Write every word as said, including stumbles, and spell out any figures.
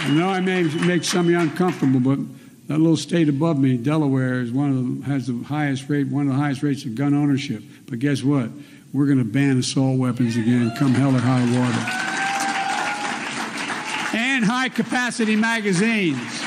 I know I may make some of you uncomfortable, but that little state above me, Delaware, is one of the, has the highest rate, one of the highest rates of gun ownership. But guess what? We're going to ban assault weapons again, come hell or high water. And high-capacity magazines.